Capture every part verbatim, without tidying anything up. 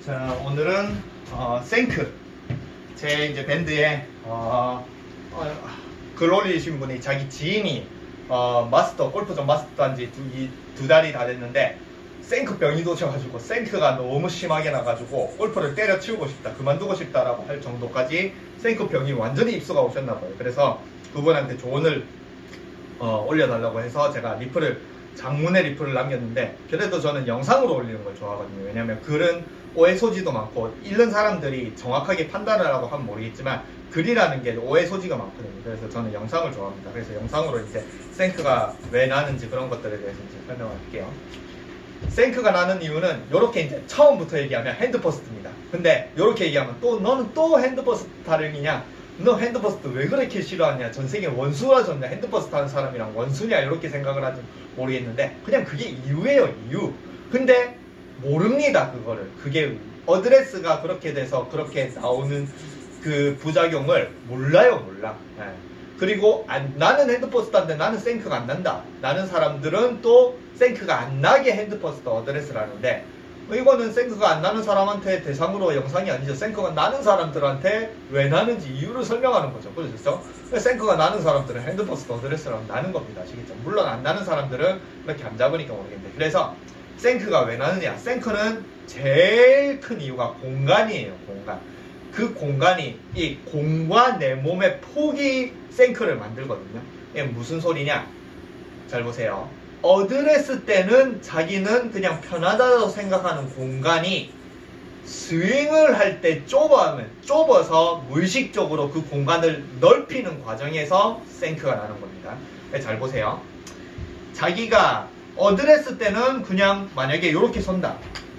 자, 오늘은 어, 생크 제 이제 밴드에 어, 어, 글 올리신 분이 자기 지인이 어, 마스터 골프장 마스터 한지 두, 두 달이 다 됐는데 생크 병이 도셔가지고 생크가 너무 심하게 나가지고 골프를 때려치우고 싶다, 그만두고 싶다라고 할 정도까지 생크 병이 완전히 입수가 오셨나봐요. 그래서 그분한테 조언을 어, 올려달라고 해서 제가 리플을 장문의 리플을 남겼는데, 그래도 저는 영상으로 올리는 걸 좋아하거든요. 왜냐면 글은 오해 소지도 많고 읽는 사람들이 정확하게 판단을 하고 하면 모르겠지만 글이라는 게 오해 소지가 많거든요. 그래서 저는 영상을 좋아합니다. 그래서 영상으로 이제 생크가 왜 나는지 그런 것들에 대해서 이제 설명을 할게요. 생크가 나는 이유는 이렇게 이제 처음부터 얘기하면 핸드퍼스트입니다. 근데 이렇게 얘기하면 또 너는 또 핸드퍼스트 타령이냐, 너 핸드퍼스트 왜 그렇게 싫어하냐, 전세계 원수라 졌냐, 핸드퍼스트 하는 사람이랑 원수냐, 이렇게 생각을 하지 모르겠는데 그냥 그게 이유예요, 이유. 근데 모릅니다, 그거를. 그게 어드레스가 그렇게 돼서 그렇게 나오는 그 부작용을 몰라요, 몰라. 네. 그리고 안, 나는 핸드퍼스트인데 나는 생크가 안 난다, 나는 사람들은 또 생크가 안 나게 핸드퍼스트 어드레스를 하는데, 이거는 생크가 안 나는 사람한테 대상으로 영상이 아니죠. 생크가 나는 사람들한테 왜 나는지 이유를 설명하는 거죠. 그렇죠? 생크가 나는 사람들은 핸드퍼스트 어드레스라고 나는 겁니다. 아시겠죠? 물론 안 나는 사람들은 이렇게 안 잡으니까 모르겠는데, 그래서 생크가 왜 나느냐, 생크는 제일 큰 이유가 공간이에요. 공간. 그 공간이, 이 공과 내 몸의 폭이 생크를 만들거든요. 이게 무슨 소리냐, 잘 보세요. 어드레스 때는 자기는 그냥 편하다고 생각하는 공간이 스윙을 할 때 좁아하면 좁아서 무의식적으로 그 공간을 넓히는 과정에서 생크가 나는 겁니다. 잘 보세요. 자기가 어드레스 때는 그냥 만약에 이렇게 선다,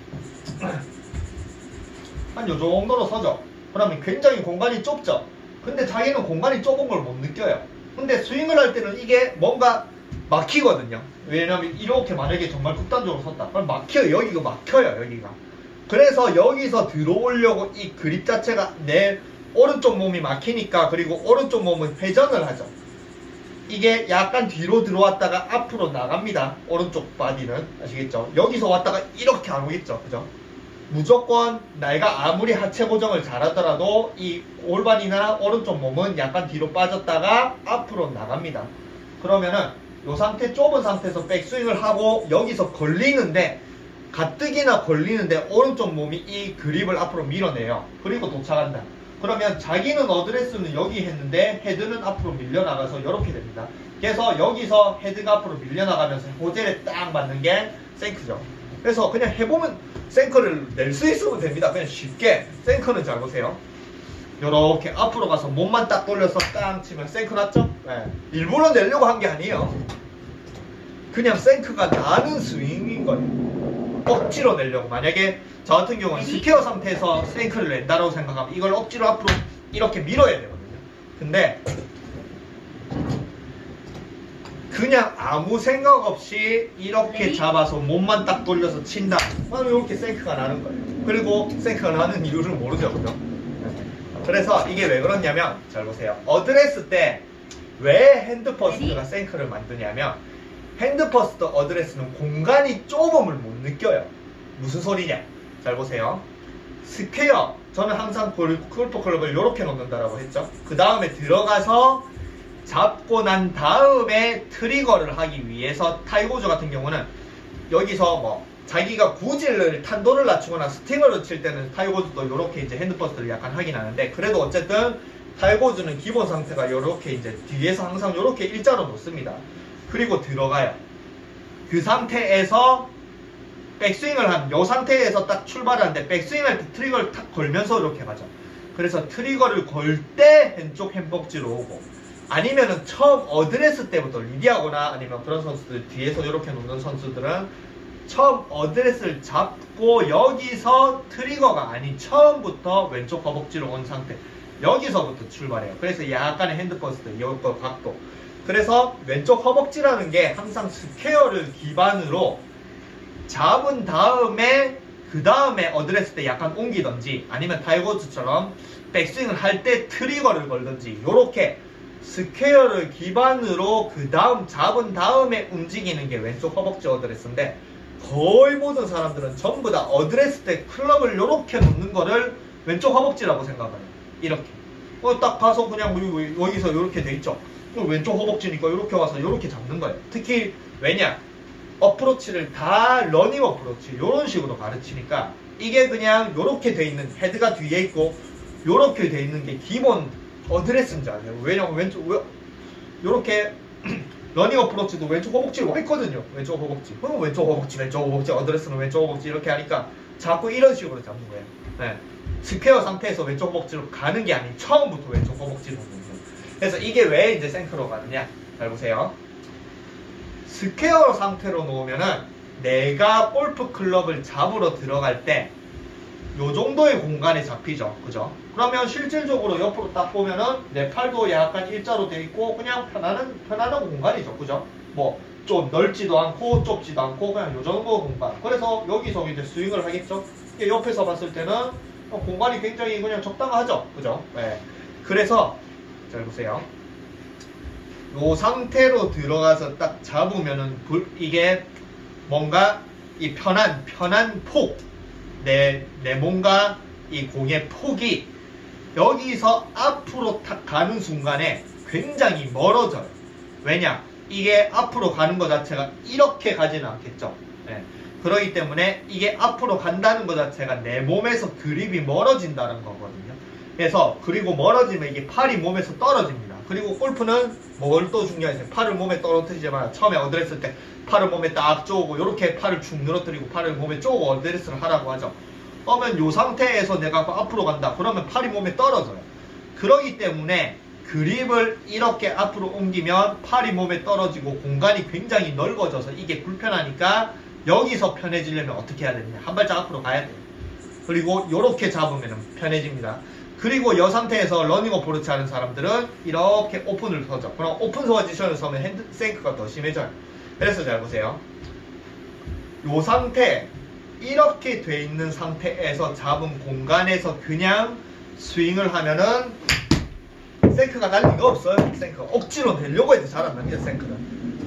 한 요 정도로 서죠. 그러면 굉장히 공간이 좁죠. 근데 자기는 공간이 좁은 걸 못 느껴요. 근데 스윙을 할 때는 이게 뭔가 막히거든요. 왜냐면 이렇게 만약에 정말 극단적으로 섰다, 그럼 막혀요. 여기가 막혀요, 여기가. 그래서 여기서 들어오려고 이 그립 자체가 내 오른쪽 몸이 막히니까, 그리고 오른쪽 몸은 회전을 하죠. 이게 약간 뒤로 들어왔다가 앞으로 나갑니다, 오른쪽 바디는. 아시겠죠? 여기서 왔다가 이렇게 안 오겠죠, 그죠? 무조건 내가 아무리 하체 고정을 잘하더라도 이 골반이나 오른쪽 몸은 약간 뒤로 빠졌다가 앞으로 나갑니다. 그러면은 이 상태, 좁은 상태에서 백스윙을 하고 여기서 걸리는데, 가뜩이나 걸리는데 오른쪽 몸이 이 그립을 앞으로 밀어내요. 그리고 도착한다. 그러면 자기는 어드레스는 여기 했는데 헤드는 앞으로 밀려나가서 이렇게 됩니다. 그래서 여기서 헤드가 앞으로 밀려나가면서 호젤에 딱 맞는 게 생크죠. 그래서 그냥 해보면 생크를 낼 수 있으면 됩니다. 그냥 쉽게. 생크는 잘 보세요. 요렇게 앞으로 가서 몸만 딱 돌려서 땅 치면 생크 났죠? 네. 일부러 내려고 한 게 아니에요. 그냥 생크가 나는 스윙인 거예요. 억지로 내려고. 만약에 저 같은 경우는 스퀘어 상태에서 생크를 낸다고 생각하면 이걸 억지로 앞으로 이렇게 밀어야 되거든요. 근데 그냥 아무 생각 없이 이렇게 잡아서 몸만 딱 돌려서 친다, 그럼 이렇게 생크가 나는 거예요. 그리고 생크가 나는 이유를 모르죠, 그죠? 그래서 이게 왜 그러냐면, 잘 보세요. 어드레스 때 왜 핸드퍼스트가 생크를 만드냐면, 핸드퍼스트 어드레스는 공간이 좁음을 못 느껴요. 무슨 소리냐, 잘 보세요. 스퀘어, 저는 항상 골프 클럽을 이렇게 놓는다라고 했죠. 그 다음에 들어가서 잡고 난 다음에 트리거를 하기 위해서, 타이거즈 같은 경우는 여기서 뭐 자기가 구질을 탄도를 낮추거나 스팅어를 칠 때는 타이거즈도 이렇게 이제 핸드퍼스트를 약간 하긴 하는데, 그래도 어쨌든 타이거즈는 기본 상태가 이렇게 이제 뒤에서 항상 이렇게 일자로 놓습니다. 그리고 들어가요. 그 상태에서 백스윙을 한, 요 상태에서 딱 출발하는데 백스윙할 때 트리거를 탁 걸면서 이렇게 가죠. 그래서 트리거를 걸 때 왼쪽 햄벅지로 오고, 아니면은 처음 어드레스 때부터 리디하거나 아니면 그런 선수들, 뒤에서 이렇게 놓는 선수들은 처음 어드레스를 잡고 여기서 트리거가 아닌 처음부터 왼쪽 허벅지로 온 상태, 여기서부터 출발해요. 그래서 약간의 핸드퍼스트, 여기 각도. 그래서 왼쪽 허벅지라는 게 항상 스퀘어를 기반으로 잡은 다음에 그 다음에 어드레스 때 약간 옮기던지, 아니면 타이거즈처럼 백스윙을 할 때 트리거를 걸던지, 요렇게 스퀘어를 기반으로 그 다음 잡은 다음에 움직이는 게 왼쪽 허벅지 어드레스인데, 거의 모든 사람들은 전부 다 어드레스 때 클럽을 이렇게 놓는 거를 왼쪽 허벅지라고 생각해요. 이렇게. 어, 딱 가서 그냥 여기서 이렇게 돼 있죠. 왼쪽 허벅지니까 이렇게 와서 이렇게 잡는 거예요. 특히 왜냐? 어프로치를 다 러닝 어프로치 이런 식으로 가르치니까 이게 그냥 이렇게 돼 있는 헤드가 뒤에 있고 이렇게 돼 있는 게 기본 어드레스인 줄 아세요. 왜냐면 왼쪽 이렇게 러닝 어프로치도 왼쪽 허벅지로 와 있거든요. 왼쪽 허벅지. 그럼 왼쪽 허벅지, 왼쪽 허벅지, 어드레스는 왼쪽 허벅지 이렇게 하니까 자꾸 이런 식으로 잡는 거예요. 네. 스퀘어 상태에서 왼쪽 허벅지로 가는 게 아닌 처음부터 왼쪽 허벅지로 가는 거예요. 그래서 이게 왜 이제 생크로 가느냐? 잘 보세요. 스퀘어 상태로 놓으면은 내가 골프 클럽을 잡으러 들어갈 때 요 정도의 공간에 잡히죠. 그죠? 그러면 실질적으로 옆으로 딱 보면은 내 팔도 약간 일자로 돼 있고 그냥 편안한, 편안한 공간이죠. 그죠? 뭐 좀 넓지도 않고 좁지도 않고 그냥 요 정도 공간. 그래서 여기서 이제 스윙을 하겠죠? 옆에서 봤을 때는 공간이 굉장히 그냥 적당하죠. 그죠? 네. 그래서 잘 보세요. 요 상태로 들어가서 딱 잡으면은 불, 이게 뭔가 이 편한 편한 폭 내, 내 몸과 이 공의 폭이 여기서 앞으로 탁 가는 순간에 굉장히 멀어져요. 왜냐? 이게 앞으로 가는 것 자체가 이렇게 가지는 않겠죠. 네. 그렇기 때문에 이게 앞으로 간다는 것 자체가 내 몸에서 그립이 멀어진다는 거거든요. 그래서 그리고 멀어지면 이게 팔이 몸에서 떨어집니다. 그리고 골프는 뭘 또 중요하지? 팔을 몸에 떨어뜨리지만 처음에 어드레스 때 팔을 몸에 딱 쪼고 이렇게 팔을 축 늘어뜨리고 팔을 몸에 쪼고 어드레스를 하라고 하죠. 그러면 이 상태에서 내가 앞으로 간다. 그러면 팔이 몸에 떨어져요. 그러기 때문에 그립을 이렇게 앞으로 옮기면 팔이 몸에 떨어지고 공간이 굉장히 넓어져서 이게 불편하니까 여기서 편해지려면 어떻게 해야 되느냐? 한 발짝 앞으로 가야 돼요. 그리고 이렇게 잡으면 편해집니다. 그리고 이 상태에서 러닝 어프로치 하는 사람들은 이렇게 오픈을 서죠. 그럼 오픈 포지션을 서면 핸드 생크가 더 심해져요. 그래서 잘 보세요. 이 상태, 이렇게 돼 있는 상태에서 잡은 공간에서 그냥 스윙을 하면은 생크가 날 리가 없어요. 생크가 억지로 내려고 해도 잘 안 납니다. 생크는.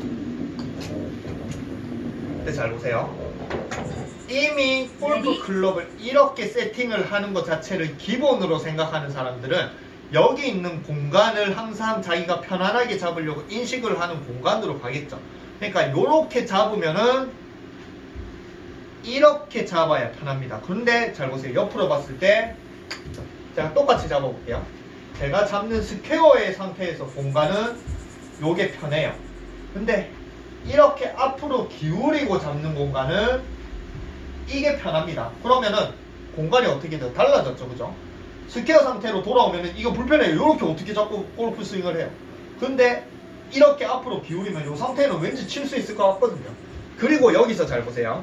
근데 잘 보세요. 이미 골프 클럽을 이렇게 세팅을 하는 것 자체를 기본으로 생각하는 사람들은 여기 있는 공간을 항상 자기가 편안하게 잡으려고 인식을 하는 공간으로 가겠죠. 그러니까 이렇게 잡으면은 이렇게 잡아야 편합니다. 그런데 잘 보세요. 옆으로 봤을 때 제가 똑같이 잡아볼게요. 제가 잡는 스퀘어의 상태에서 공간은 요게 편해요. 근데 이렇게 앞으로 기울이고 잡는 공간은 이게 편합니다. 그러면은 공간이 어떻게 더 달라졌죠. 그죠? 스퀘어 상태로 돌아오면은 이거 불편해요. 이렇게 어떻게 자꾸 골프 스윙을 해요. 근데 이렇게 앞으로 기울이면 이 상태는 왠지 칠 수 있을 것 같거든요. 그리고 여기서 잘 보세요.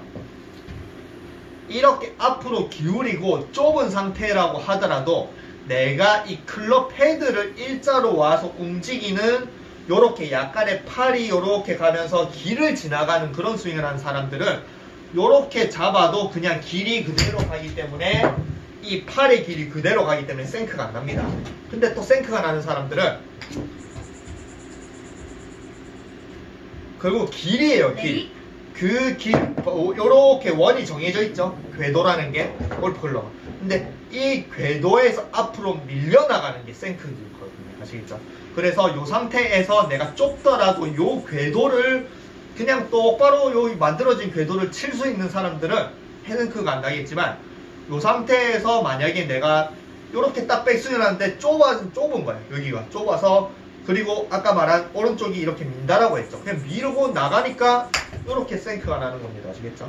이렇게 앞으로 기울이고 좁은 상태라고 하더라도 내가 이 클럽 헤드를 일자로 와서 움직이는 요렇게 약간의 팔이 요렇게 가면서 길을 지나가는 그런 스윙을 하는 사람들은 요렇게 잡아도 그냥 길이 그대로 가기 때문에 이 팔의 길이 그대로 가기 때문에 생크가 안 납니다. 근데 또 생크가 나는 사람들은 그리고 길이에요. 길. 그 길, 요렇게 원이 정해져 있죠. 궤도라는 게 골프 클럽. 근데 이 궤도에서 앞으로 밀려나가는 게 생크거든요. 아시겠죠? 그래서 이 상태에서 내가 좁더라도 이 궤도를 그냥 똑바로 요 만들어진 궤도를 칠 수 있는 사람들은 생크가 안 나겠지만 이 상태에서 만약에 내가 요렇게 딱 백스윙을 하는데 좁아, 좁은 거예요. 여기가 좁아서. 그리고 아까 말한 오른쪽이 이렇게 민다라고 했죠. 그냥 미루고 나가니까 이렇게 생크가 나는 겁니다. 아시겠죠?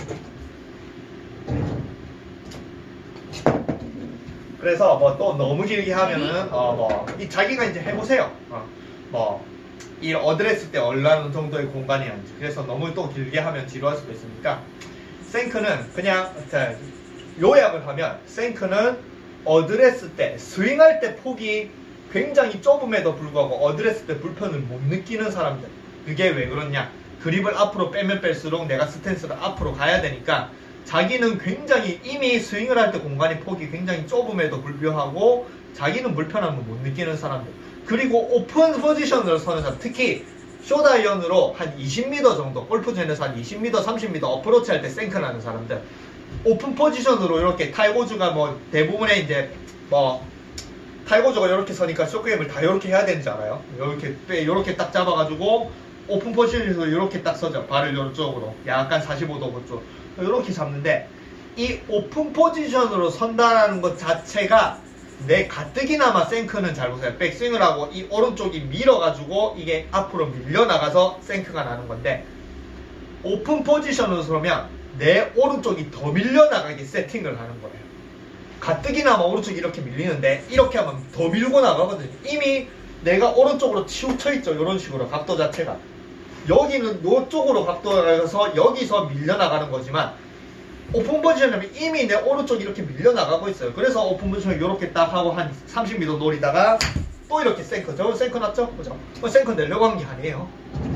그래서 뭐 또 너무 길게 하면은 어 뭐 이 자기가 이제 해보세요. 어 뭐 이 어드레스 때 얼마나 정도의 공간이었는지. 그래서 너무 또 길게 하면 지루할 수도 있으니까 생크는 그냥 자, 요약을 하면 생크는 어드레스 때 스윙할 때 폭이 굉장히 좁음에도 불구하고 어드레스 때 불편을 못 느끼는 사람들. 그게 왜 그러냐? 그립을 앞으로 빼면 뺄수록 내가 스탠스를 앞으로 가야 되니까 자기는 굉장히 이미 스윙을 할 때 공간의 폭이 굉장히 좁음에도 불구하고 자기는 불편함을 못 느끼는 사람들. 그리고 오픈 포지션으로 서는 사람, 특히 숏아이언으로 한 이십 미터 정도, 골프존에서 한 이십 미터, 삼십 미터 어프로치 할 때 생크 나는 사람들, 오픈 포지션으로 이렇게 탈고주가 뭐 대부분의 이제 뭐 탈고주가 이렇게 서니까 숏게임을 다 이렇게 해야 되는 줄 알아요? 이렇게 빼, 이렇게 딱 잡아가지고 오픈 포지션에서 이렇게 딱 서죠. 발을 이쪽으로 약간 사십오 도 그쪽 이렇게 잡는데, 이 오픈 포지션으로 선다라는 것 자체가 내 가뜩이나마 생크는 잘 보세요. 백스윙을 하고 이 오른쪽이 밀어가지고 이게 앞으로 밀려나가서 생크가 나는 건데, 오픈 포지션으로 서면 내 오른쪽이 더 밀려나가게 세팅을 하는 거예요. 가뜩이나마 오른쪽이 이렇게 밀리는데 이렇게 하면 더 밀고 나가거든요. 이미 내가 오른쪽으로 치우쳐 있죠. 이런 식으로 각도 자체가. 여기는 이쪽으로 각도가 가서 여기서 밀려나가는 거지만, 오픈 포지션이면 이미 내 오른쪽이 이렇게 밀려나가고 있어요. 그래서 오픈 포지션을 이렇게 딱 하고 한 삼십 미터 노리다가 또 이렇게 생크. 저거 생크 났죠? 그죠? 생크 내려고 한 게 아니에요.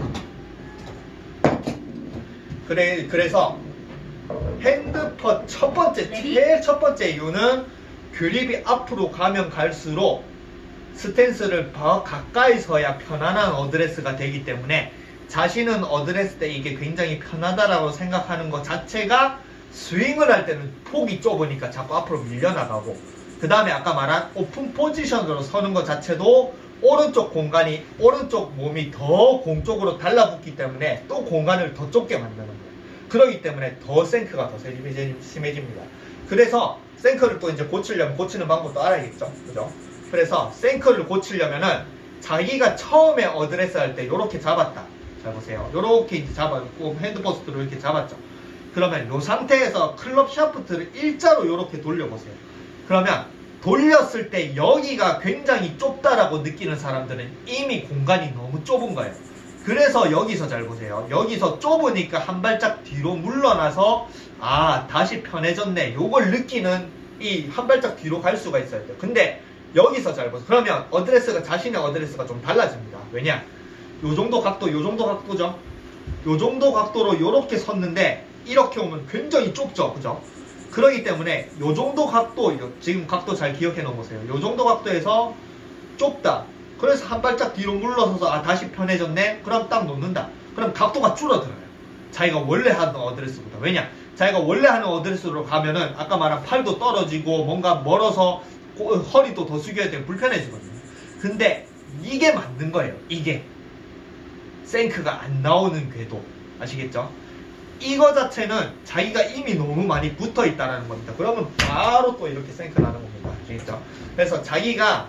그래, 그래서 핸드퍼 첫 번째, 제일 첫 번째 이유는 그립이 앞으로 가면 갈수록 스탠스를 더 가까이 서야 편안한 어드레스가 되기 때문에, 자신은 어드레스 때 이게 굉장히 편하다라고 생각하는 것 자체가 스윙을 할 때는 폭이 좁으니까 자꾸 앞으로 밀려나가고, 그 다음에 아까 말한 오픈 포지션으로 서는 것 자체도 오른쪽 공간이, 오른쪽 몸이 더 공 쪽으로 달라붙기 때문에 또 공간을 더 좁게 만드는 거예요. 그렇기 때문에 더 생크가 더 심해집니다. 그래서 생크를 또 이제 고치려면 고치는 방법도 알아야겠죠. 그죠? 그래서 생크를 고치려면은 자기가 처음에 어드레스 할 때 이렇게 잡았다. 잘 보세요. 이렇게 이제 잡았고 핸드포스트로 이렇게 잡았죠. 그러면 이 상태에서 클럽 샤프트를 일자로 이렇게 돌려보세요. 그러면 돌렸을 때 여기가 굉장히 좁다라고 느끼는 사람들은 이미 공간이 너무 좁은 거예요. 그래서 여기서 잘 보세요. 여기서 좁으니까 한 발짝 뒤로 물러나서 아 다시 편해졌네 요걸 느끼는, 이 한 발짝 뒤로 갈 수가 있어야 돼요. 근데 여기서 잘 보세요. 그러면 어드레스가, 자신의 어드레스가 좀 달라집니다. 왜냐? 요 정도 각도, 요 정도 각도죠. 요 정도 각도로 요렇게 섰는데 이렇게 오면 굉장히 좁죠. 그죠? 그러기 때문에 요 정도 각도, 지금 각도 잘 기억해 놓으세요. 요 정도 각도에서 좁다. 그래서 한 발짝 뒤로 물러서서 아 다시 편해졌네. 그럼 딱 놓는다. 그럼 각도가 줄어들어요. 자기가 원래 하던 어드레스보다. 왜냐? 자기가 원래 하는 어드레스로 가면은 아까 말한 팔도 떨어지고 뭔가 멀어서 허리도 더 숙여야 되고 불편해지거든요. 근데 이게 맞는 거예요. 이게 생크가 안 나오는 궤도. 아시겠죠? 이거 자체는 자기가 이미 너무 많이 붙어 있다는 겁니다. 그러면 바로 또 이렇게 생크 나는 겁니다. 아시겠죠? 그래서 자기가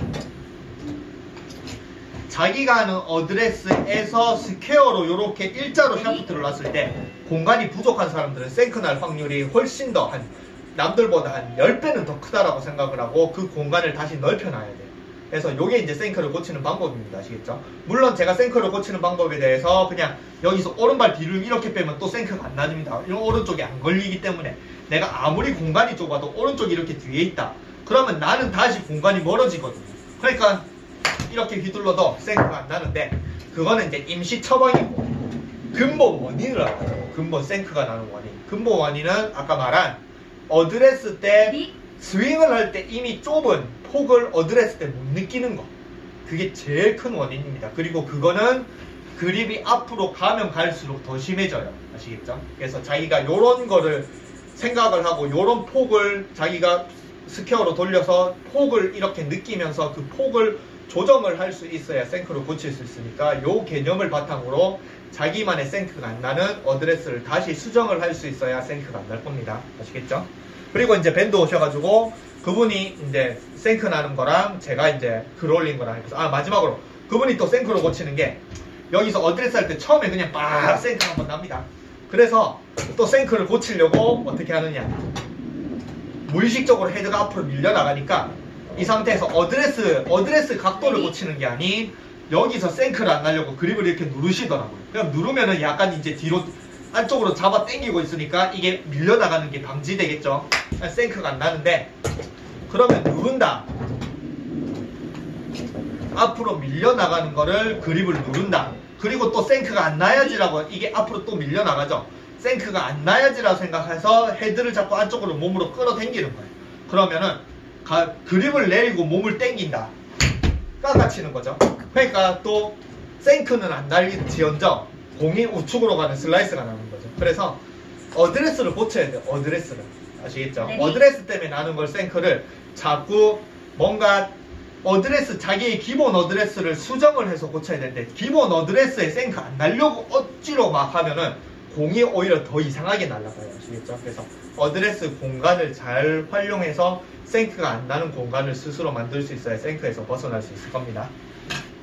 자기가 하는 어드레스에서 스퀘어로 이렇게 일자로 샤프트를 놨을 때 공간이 부족한 사람들은 생크 날 확률이 훨씬 더 한 남들보다 한 십 배는 더 크다라고 생각을 하고 그 공간을 다시 넓혀놔야 돼요. 그래서 이게 이제 생크를 고치는 방법입니다. 아시겠죠? 물론 제가 생크를 고치는 방법에 대해서 그냥 여기서 오른발 뒤를 이렇게 빼면 또 생크가 안 나집니다. 오른쪽이 안 걸리기 때문에 내가 아무리 공간이 좁아도 오른쪽이 이렇게 뒤에 있다. 그러면 나는 다시 공간이 멀어지거든요. 그러니까 이렇게 휘둘러도 생크가 안 나는데, 그거는 이제 임시 처방이고 근본 원인을 알아요. 근본 생크가 나는 원인. 근본 원인은 아까 말한 어드레스 때 스윙을 할 때 이미 좁은 폭을 어드레스 때 못 느끼는 거. 그게 제일 큰 원인입니다. 그리고 그거는 그립이 앞으로 가면 갈수록 더 심해져요. 아시겠죠? 그래서 자기가 요런 거를 생각을 하고 요런 폭을 자기가 스퀘어로 돌려서 폭을 이렇게 느끼면서 그 폭을 조정을 할 수 있어야 생크를 고칠 수 있으니까 요 개념을 바탕으로 자기만의 생크가 안 나는 어드레스를 다시 수정을 할 수 있어야 생크가 안 날 겁니다. 아시겠죠? 그리고 이제 밴드 오셔가지고 그분이 이제 생크 나는 거랑 제가 이제 글 올린 거랑 해서, 아 마지막으로 그분이 또 생크를 고치는 게 여기서 어드레스 할 때 처음에 그냥 빡 생크 한번 납니다. 그래서 또 생크를 고치려고 어떻게 하느냐, 무의식적으로 헤드가 앞으로 밀려나가니까 이 상태에서 어드레스 어드레스 각도를 고치는 게 아닌 여기서 생크를 안 나려고 그립을 이렇게 누르시더라고요. 그럼 누르면은 약간 이제 뒤로 안쪽으로 잡아 당기고 있으니까 이게 밀려나가는 게 방지되겠죠. 생크가 안 나는데, 그러면 누른다. 앞으로 밀려나가는 거를 그립을 누른다. 그리고 또 생크가 안 나야지라고, 이게 앞으로 또 밀려나가죠. 생크가 안 나야지라고 생각해서 헤드를 자꾸 안쪽으로 몸으로 끌어당기는 거예요. 그러면은 가, 그립을 내리고 몸을 당긴다. 깎아치는 거죠. 그러니까 또 생크는 안 날릴지언정 공이 우측으로 가는 슬라이스가 나는 거죠. 그래서 어드레스를 고쳐야 돼요. 어드레스를. 아시겠죠? 네. 어드레스 때문에 나는 걸 생크를 자꾸 뭔가 어드레스, 자기의 기본 어드레스를 수정을 해서 고쳐야 되는데 기본 어드레스에 생크 안 날려고 억지로 막 하면은 공이 오히려 더 이상하게 날아가요. 아시겠죠? 그래서 어드레스 공간을 잘 활용해서 생크가 안 나는 공간을 스스로 만들 수 있어야 생크에서 벗어날 수 있을 겁니다.